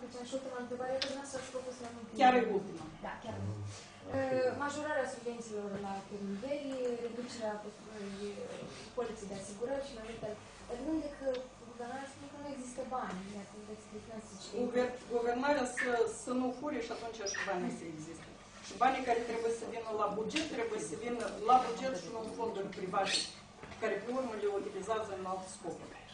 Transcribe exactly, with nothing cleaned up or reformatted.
făceam și ultima întrebare, că nu s-ați propus la ultima. Chiar e ultima. Da, chiar. Majorarea subvențiilor la niveli, reducerea poliței de asigurări și mai multe. Dar de unde că guvernarea spune că nu există bani? Guvernarea să, să nu fure și atunci și banii să existe. Și banii care trebuie să vină la buget, trebuie să vină la buget și nu în fonduri private, care pe urmă le utilizează în alte scopuri.